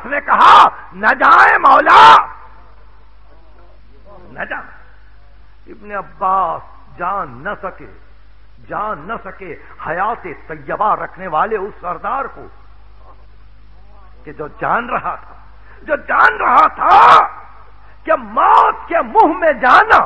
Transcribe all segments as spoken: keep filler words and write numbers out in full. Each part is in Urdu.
نے کہا نہ جائیں مولا نہ جائیں. ابن عباس جان نہ سکے جان نہ سکے حیات طیبہ رکھنے والے اس سردار کو کہ جو جان رہا تھا جو جان رہا تھا کہ موت کے منہ میں جانا،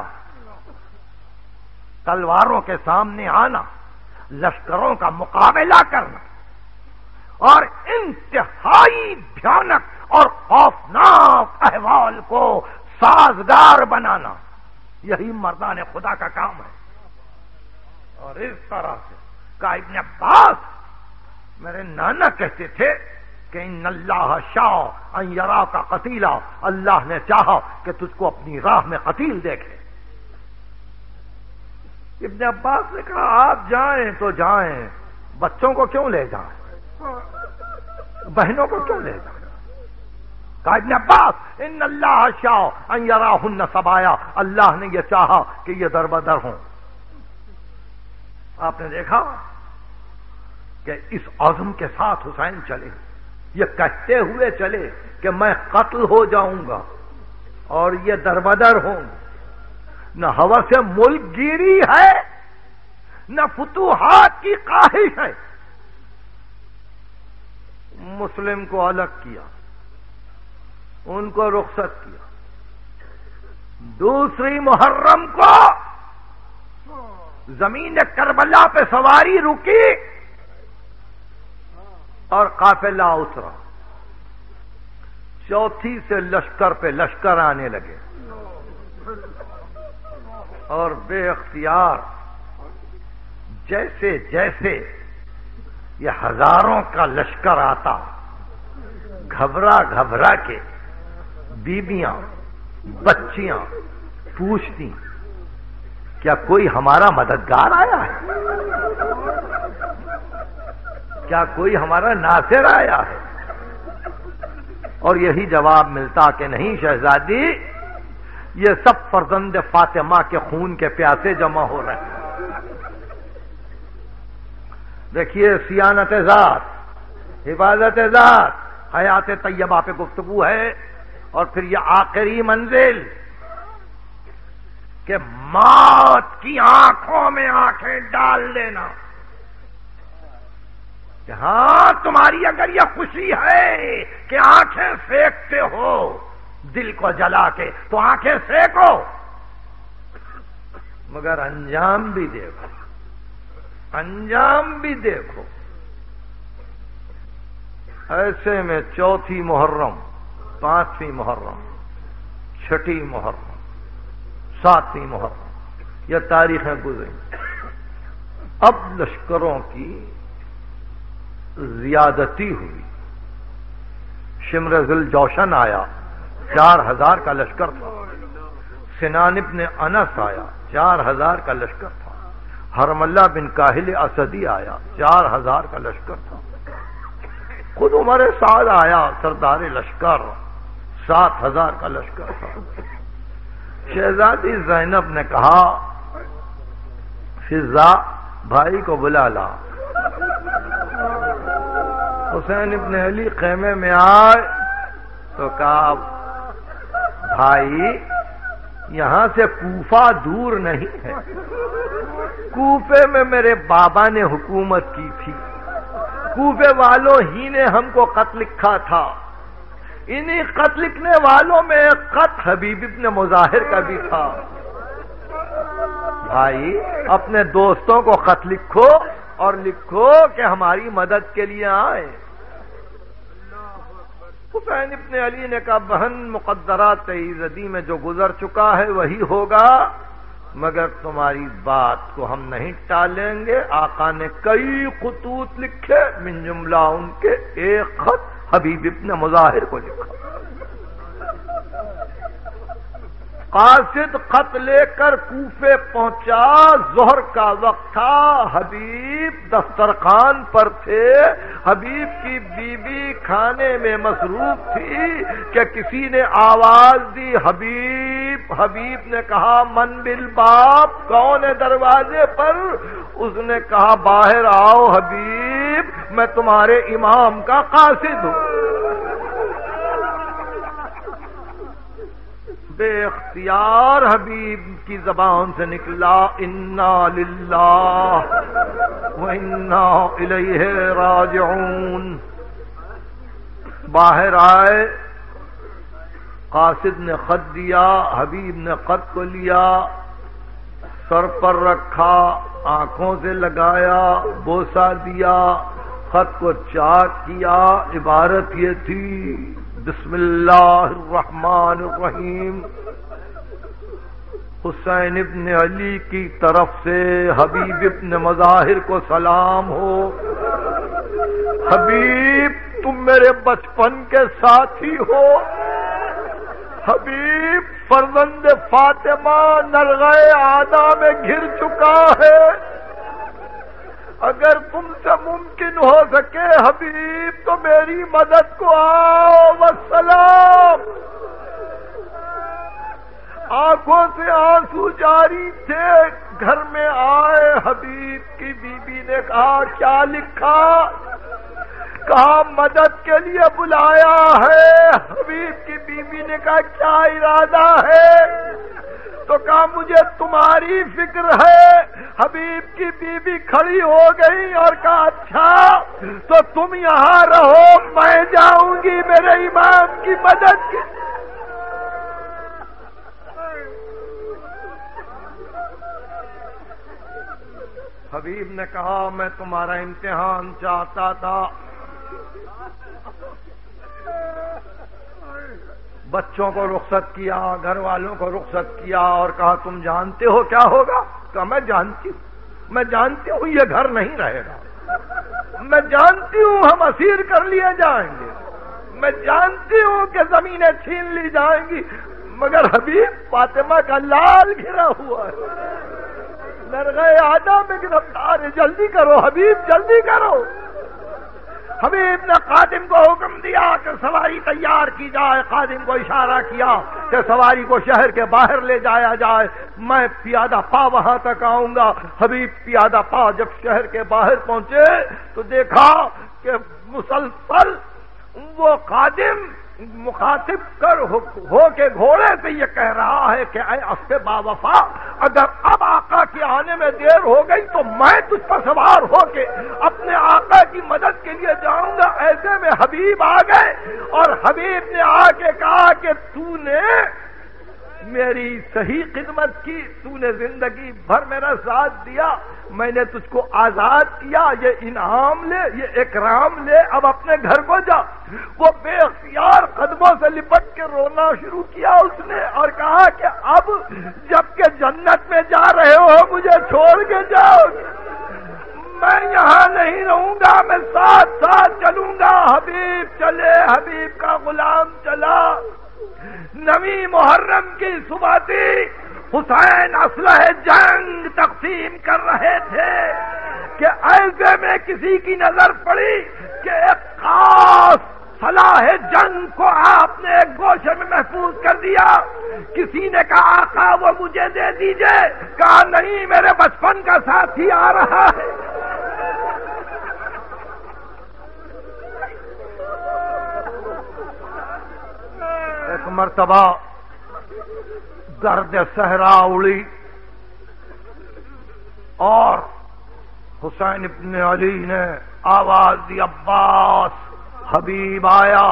تلواروں کے سامنے آنا، لشکروں کا مقابلہ کرنا اور انتہائی بھیانک اور خوفناک احوال کو سازگار بنانا، یہی مردان خدا کا کام ہے. اور اس طرح سے کہا ابن عباس، میرے نانا کہتے تھے کہ ان اللہ شاء ان یراک قتیلا، اللہ نے چاہا کہ تجھ کو اپنی راہ میں قتیل دیکھے. ابن عباس نے کہا آپ جائیں تو جائیں، بچوں کو کیوں لے جائیں، بہنوں کو کیوں لے جائیں. کہا ابن عباس ان اللہ شاء ان یراہن سبایا، اللہ نے یہ چاہا کہ یہ در بدر ہوں. آپ نے دیکھا کہ اس عزم کے ساتھ حسین چلے، یہ کہتے ہوئے چلے کہ میں قتل ہو جاؤں گا اور یہ دربدر ہوں. نہ ہوس ملک گیری ہے نہ فتوحات کی خواہش ہے. مسلم کو الگ کیا، ان کو رخصت کیا. دوسری محرم کو زمین کربلا پہ سواری رکی اور قافلہ اترا. چوتھی سے لشکر پہ لشکر آنے لگے اور بے اختیار جیسے جیسے یہ ہزاروں کا لشکر آتا، گھبرا گھبرا کے بیبیاں بچیاں پوچھتی کیا کوئی ہمارا مددگار آیا ہے، کیا کوئی ہمارا ناصر آیا ہے. اور یہی جواب ملتا کہ نہیں شہزادی، یہ سب فرزند فاطمہ کے خون کے پیاسے جمع ہو رہے ہیں. دیکھیے سیانت ذات، حفاظت ذات، حیات طیبہ پہ گفتگو ہے. اور پھر یہ آخری منزل کہ موت کی آنکھوں میں آنکھیں ڈال دینا کہ ہاں تمہاری اگر یہ خوشی ہے کہ آنکھیں سینکتے ہو دل کو جلا کے تو آنکھیں سینکو، مگر انجام بھی دیکھو، انجام بھی دیکھو. ایسے میں چوتھی محرم، پانچویں محرم، چھٹی محرم، ساتویں محرم، یہ تاریخیں گزری. اب لشکروں کی زیادتی ہوئی. شمر ذل جوشن آیا، چار ہزار کا لشکر تھا. سنان ابن انس آیا، چار ہزار کا لشکر تھا. حرملہ بن کاہل اسدی آیا، چار ہزار کا لشکر تھا. خود عمر سعد آیا، سردار لشکر، سات ہزار کا لشکر تھا. شہزادی زینب نے کہا فضا بھائی کو بلا لا. حسین ابن علی خیمے میں آئے تو کہا بھائی یہاں سے کوفہ دور نہیں ہے، کوفے میں میرے بابا نے حکومت کی تھی، کوفے والوں ہی نے ہم کو خط لکھا تھا. انہی خط لکھنے والوں میں ایک خط حبیب ابن مظاہر کا بھی تھا. بھائی اپنے دوستوں کو خط لکھو اور لکھو کہ ہماری مدد کے لیے آئے. حسین ابن علی نے کہا بہن مقدرات ایزدی میں جو گزر چکا ہے وہی ہوگا، مگر تمہاری بات کو ہم نہیں ٹالیں گے. آقا نے کئی خطوط لکھے، من جملہ ان کے ایک خط حبیب ابن مظاہر کو لکھا. قاصد خط لے کر کوفے پہنچا، ظہر کا وقت تھا، حبیب دسترخوان پر تھے. حبیب کی بیوی کھانے میں مصروف تھی کہ کسی نے آواز دی حبیب. حبیب نے کہا من بالباب، کون ہے دروازے پر؟ اس نے کہا باہر آؤ حبیب، میں تمہارے امام کا قاصد ہوں. بے اختیار حبیب کی زبان سے نکلا انا للہ و انا الیہ راجعون. باہر آئے، قاصد نے خط دیا، حبیب نے خط کو لیا، سر پر رکھا، آنکھوں سے لگایا، بوسہ دیا، خط کو چاک کیا. عبارت یہ تھی بسم اللہ الرحمن الرحیم، حسین ابن علی کی طرف سے حبیب ابن مظاہر کو سلام ہو. حبیب تم میرے بچپن کے ساتھی ہو. حبیب فرزند فاطمہ نرغہ عادا میں گھر چکا ہے. اگر تم سے ممکن ہو سکے حبیب تو میری مدد کو آؤ. والسلام. آنکھوں سے آنسو جاری تھے. گھر میں آئے، حبیب کی بیوی بی نے کہا کیا لکھا؟ کہا مدد کے لیے بلایا ہے. حبیب کی بیوی بی نے کہا کیا ارادہ ہے؟ تو کہا مجھے تمہاری فکر ہے. حبیب کی بیوی بی کھڑی ہو گئی اور کہا اچھا تو تم یہاں رہو، میں جاؤں گی میرے امام کی مدد کی. حبیب نے کہا میں تمہارا امتحان چاہتا تھا. بچوں کو رخصت کیا، گھر والوں کو رخصت کیا اور کہا تم جانتے ہو کیا ہوگا؟ کہا میں جانتی ہوں، میں جانتی ہوں یہ گھر نہیں رہے گا. میں جانتی ہوں ہم اسیر کر لیے جائیں گے. میں جانتی ہوں کہ زمینیں چھین لی جائیں گی، مگر حبیب فاطمہ کا لال گھرا ہوا ہے، نرغہ عادا میں گرفتار ہے. جلدی کرو حبیب، جلدی کرو. حبیب نے خادم کو حکم دیا کہ سواری تیار کی جائے. خادم کو اشارہ کیا کہ سواری کو شہر کے باہر لے جایا جائے، میں پیادہ پا وہاں تک آؤں گا. حبیب پیادہ پا جب شہر کے باہر پہنچے تو دیکھا کہ مسلسل وہ خادم مخاطب کر ہو کے گھوڑے سے یہ کہہ رہا ہے کہ اے اسب با وفا، اگر اب آقا کے آنے میں دیر ہو گئی تو میں تجھ پر سوار ہو کے اپنے آقا کی مدد کے لیے جاؤں گا. ایسے میں حبیب آ گئے اور حبیب نے آ کے کہا کہ تو نے میری صحیح خدمت کی، تو نے زندگی بھر میرا ساتھ دیا، میں نے تجھ کو آزاد کیا، یہ انعام لے، یہ اکرام لے، اب اپنے گھر کو جا. وہ بے اختیار قدموں سے لپٹ کے رونا شروع کیا اس نے اور کہا کہ اب جب کہ جنت میں جا رہے ہو مجھے چھوڑ کے جاؤ، میں یہاں نہیں رہوں گا، میں ساتھ ساتھ چلوں گا. حبیب چلے، حبیب کا غلام چلا. نویں محرم کی صبح تھی، حسین اسلحہ جنگ تقسیم کر رہے تھے کہ ایسے میں کسی کی نظر پڑی کہ ایک خاص سلاح جنگ کو آپ نے ایک گوشے میں محفوظ کر دیا. کسی نے کہا آقا وہ مجھے دے دیجئے. کہا نہیں، میرے بچپن کا ساتھی آ رہا ہے. ایک مرتبہ گرد صحرا اڑی اور حسین ابن علی نے آواز دی عباس. حبیب آیا،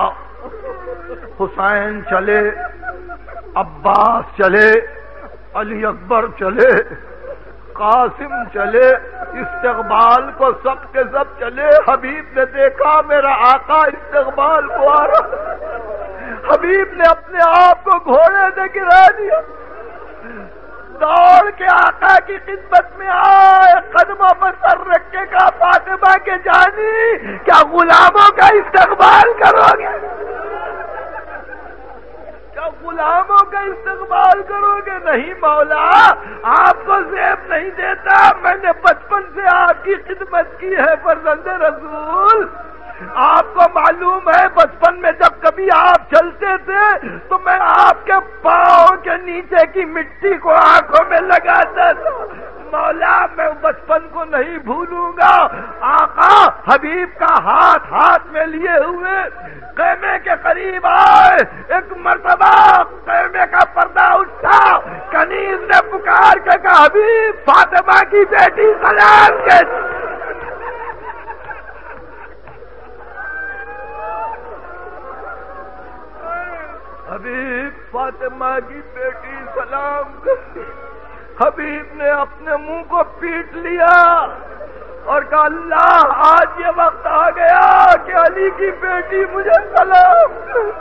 حسین چلے، عباس چلے، علی اکبر چلے، قاسم چلے، استقبال کو سب کے سب چلے. حبیب نے دیکھا میرا آقا استقبال کو آ رہا. حبیب نے اپنے آپ کو گھوڑے سے گرا دیا، دوڑ کے آقا کی خدمت میں آئے، قدموں پر سر رکھ کے کہا فاطمہ کے جانی کیا غلاموں کا استقبال کرو گے؟ کیا غلاموں کا استقبال کرو گے؟ نہیں مولا، آپ کو زیب نہیں دیتا، میں نے بچپن سے آپ کی خدمت کی ہے فرزند رسول. آپ کو معلوم ہے بچپن میں جب کبھی آپ چلتے تھے تو میں آپ کے پاؤں کے نیچے کی مٹی کو آنکھوں میں لگاتا تھا. مولا میں بچپن کو نہیں بھولوں گا، آقا حبیب کا ہاتھ ہاتھ میں لیے ہوئے خیمے کے قریب آئے، ایک مرتبہ خیمے کا پردہ اٹھا، کنیز نے پکار کے کہا حبیب فاطمہ کی بیٹی سلام کے حبیب فاطمہ کی بیٹی سلام کرتی۔ حبیب نے اپنے منہ کو پیٹ لیا اور کہا اللہ آج یہ وقت آ گیا کہ علی کی بیٹی مجھے سلام کر۔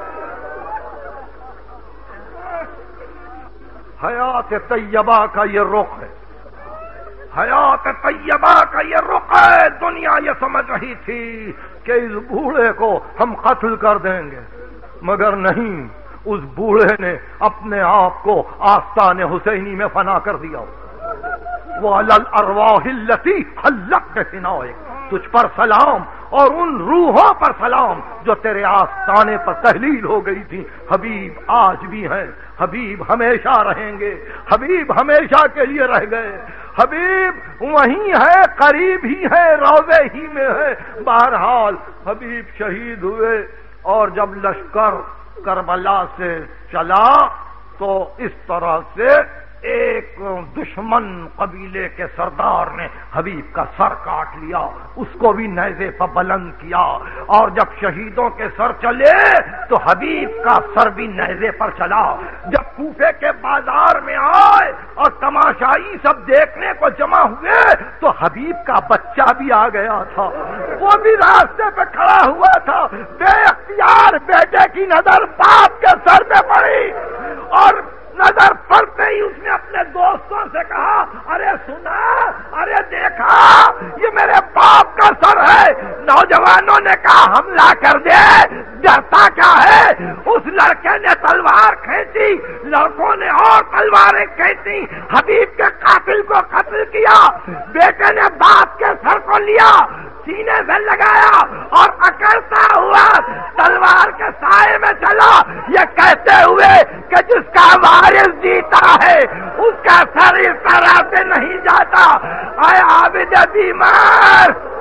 حیات طیبہ کا یہ رخ ہے، حیات طیبہ کا یہ رخ ہے۔ دنیا یہ سمجھ رہی تھی کہ اس بوڑھے کو ہم قتل کر دیں گے، مگر نہیں، اس بوڑھے نے اپنے آپ کو آستان حسینی میں فنا کر دیا۔ وَعَلَى الْأَرْوَاحِ الَّتِي حَلَّقْتَ فِنَائِكَ، تجھ پر سلام اور ان روحوں پر سلام جو تیرے آستانے پر تحلیل ہو گئی تھی۔ حبیب آج بھی ہیں، حبیب ہمیشہ رہیں گے، حبیب ہمیشہ کے لیے رہ گئے، حبیب وہیں ہے، قریب ہی ہے، روضے ہی میں ہے۔ بہرحال حبیب شہید ہوئے اور جب لشکر کربلا سے چلا تو اس طرح سے ایک دشمن قبیلے کے سردار نے حبیب کا سر کاٹ لیا، اس کو بھی نیزے پر بلند کیا، اور جب شہیدوں کے سر چلے تو حبیب کا سر بھی نیزے پر چلا۔ جب کوفے کے بازار میں آئے اور تماشائی سب دیکھنے کو جمع ہوئے تو حبیب کا بچہ بھی آ گیا تھا، وہ بھی راستے پہ کھڑا ہوا تھا۔ بے اختیار بیٹے کی نظر باپ کے سر پہ پڑی اور نظر پڑتے ہی اس نے اپنے دوستوں سے کہا ارے سنا، ارے دیکھا، یہ میرے باپ کا سر ہے۔ نوجوانوں نے کہا حملہ کر دے، ڈرتا کیا ہے؟ اس لڑکے نے تلوار کھینچی، لڑکوں نے اور تلواریں کھینچی، حبیب کے قاتل کو قتل کیا۔ بیٹے نے باپ کے سر کو لیا، سینے سے لگایا اور اکڑتا ہوا تلوار کے سائے میں چلا، یہ کہتے ہوئے کہ جس کا وارث جیتا ہے اس کا سر اس طرح سے نہیں جاتا۔ اے عابد بیمار،